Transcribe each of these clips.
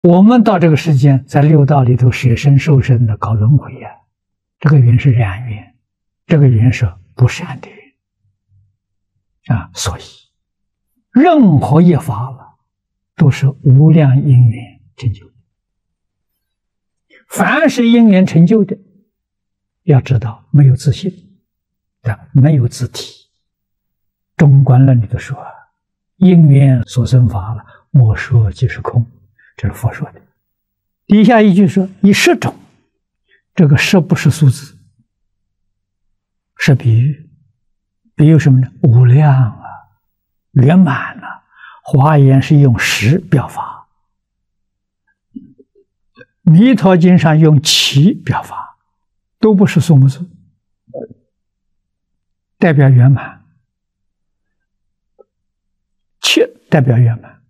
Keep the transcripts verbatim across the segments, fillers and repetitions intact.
我们到这个世间，在六道里头舍身受身的搞轮回呀、啊，这个缘是染缘，这个缘是不善的缘啊，所以任何一法了，都是无量因缘成就的。凡是因缘成就的，要知道没有自性的，没有自体。中观论里头说，因缘所生法了，莫说即是空。这是佛说的。底下一句说以识种，这个识不是数字，是比喻。比喻什么呢？无量啊，圆满啊。华严是用识表法，弥陀经上用其表法，都不是数目字，代表圆满，其代表圆满。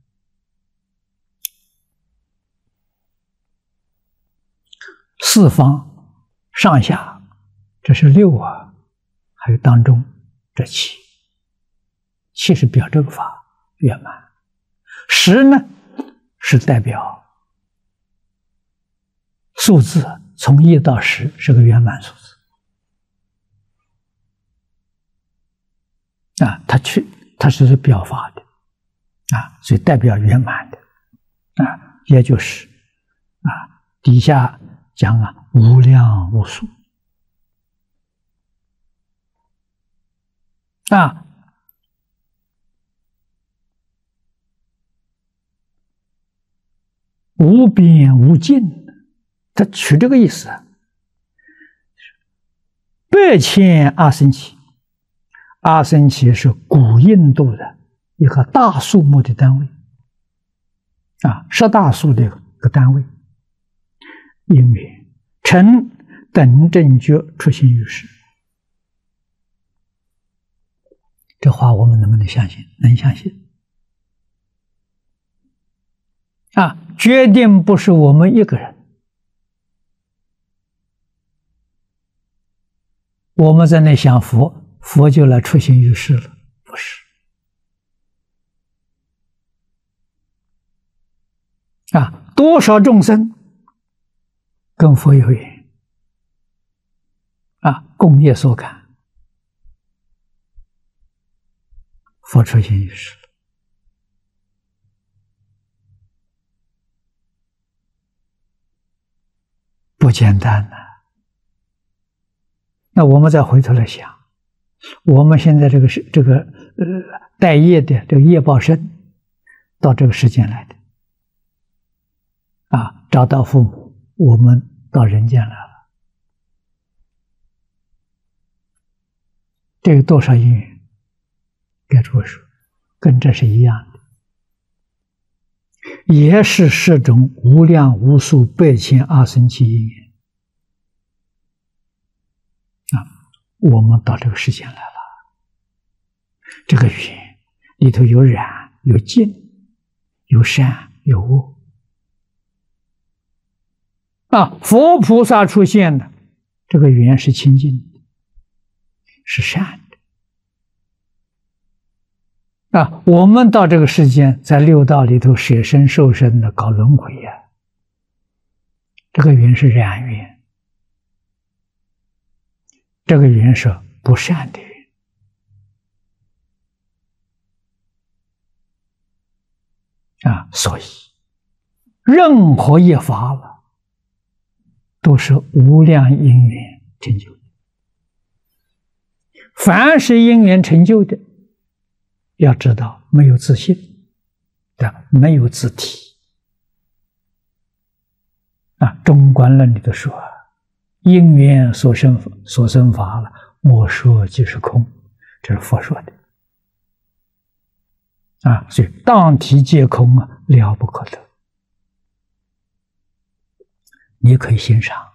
四方上下，这是六啊，还有当中这七，七是表这个法圆满，十呢是代表数字，从一到十是个圆满数字啊，它去它是表法的啊，所以代表圆满的啊，也就是啊底下。讲啊，无量无数啊，无边无尽，他取这个意思。百千阿僧祇，阿僧祇是古印度的一个大数目的单位啊，十大数的一个单位。因缘成等正觉出现于世，这话我们能不能相信？能相信啊！决定不是我们一个人，我们在那想佛，佛就来出现于世了，不是啊！多少众生跟佛有缘啊，共业所感，佛出现于世了。不简单呐、啊！那我们再回头来想，我们现在这个是这个呃带业的这个业报身，到这个世间来的啊，找到父母，我们到人间来了，这有多少因缘？该诸位说，跟这是一样的，也是十种无量无数百千阿僧祇因缘啊！我们到这个世间来了，这个缘里头有染有净，有善有恶。啊，佛菩萨出现的这个缘是清净的，是善的。啊，我们到这个世间，在六道里头舍身受身的搞轮回呀、啊，这个缘是染缘，这个缘是不善的缘啊，所以任何一法了。都是无量因缘成就的。凡是因缘成就的，要知道没有自性的，没有自体啊。中观论里头说，因缘所生所生法了，莫说即是空，这是佛说的啊。所以当体皆空啊，了不可得。你可以欣赏，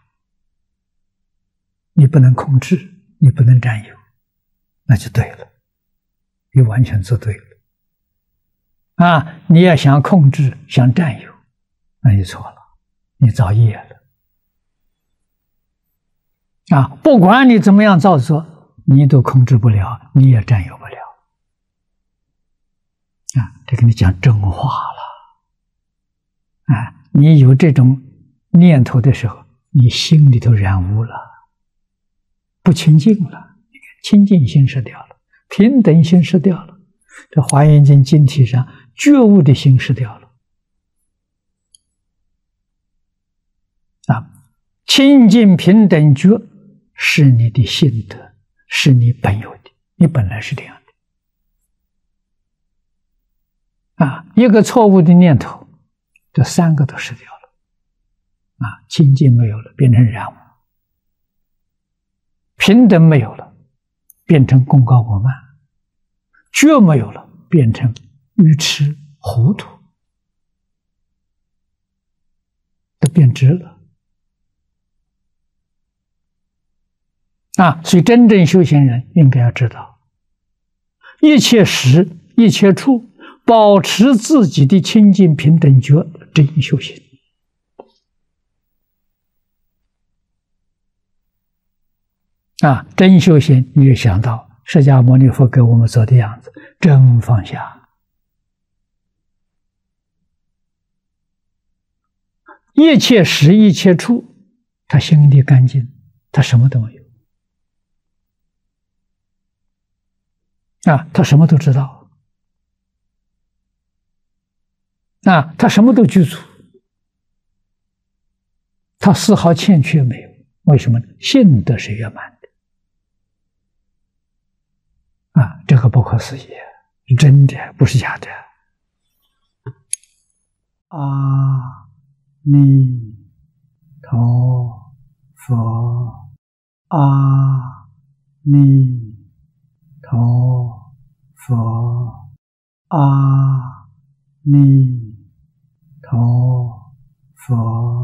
你不能控制，你不能占有，那就对了，你完全做对了啊！你要想控制，想占有，那就错了，你造业了啊！不管你怎么样造作，你都控制不了，你也占有不了啊！这跟你讲真话了啊！ 你有这种念头的时候，你心里头染污了，不清净了。你看，清净心失掉了，平等心失掉了。这《华严经》经题上，觉悟的心失掉了。啊，清净平等觉是你的性德，是你本有的，你本来是这样的。啊，一个错误的念头，这三个都失掉了。啊，清净没有了，变成染污；平等没有了，变成功高我慢；觉没有了，变成愚痴糊涂，都变质了。啊，所以真正修行人应该要知道，一切时一切处，保持自己的清净平等觉，真修行。啊，真修行，你就想到释迦牟尼佛给我们做的样子，真放下，一切时一切处，他心里干净，他什么都没有。啊，他什么都知道，啊，他什么都具足，他丝毫欠缺没有。为什么呢？性德是圆满的。啊，这个不可思议，是真的，不是假的。阿弥陀佛，阿弥陀佛，阿弥陀佛。